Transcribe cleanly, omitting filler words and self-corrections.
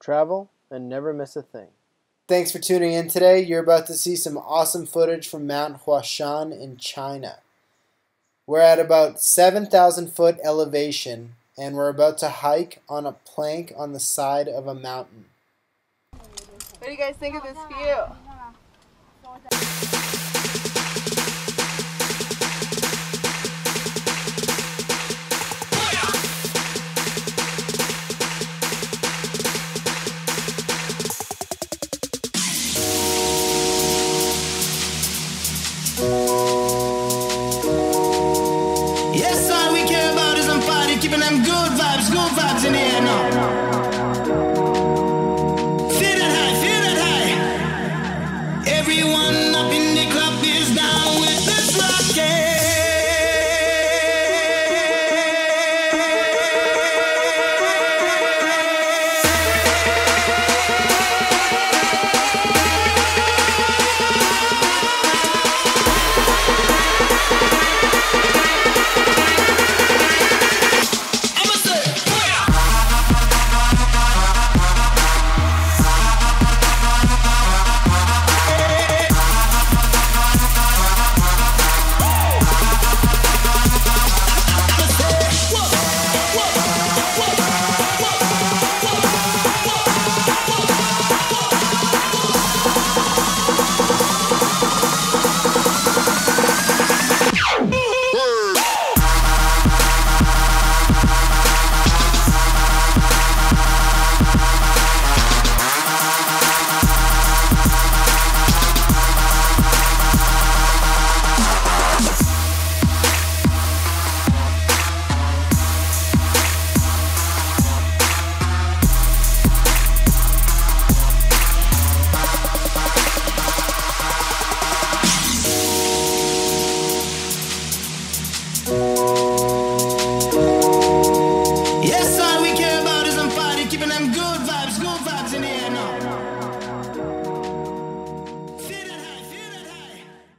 travel, and never miss a thing. Thanks for tuning in today. You're about to see some awesome footage from Mount Huashan in China. We're at about 7,000 foot elevation, and we're about to hike on a plank on the side of a mountain. What do you guys think of this view?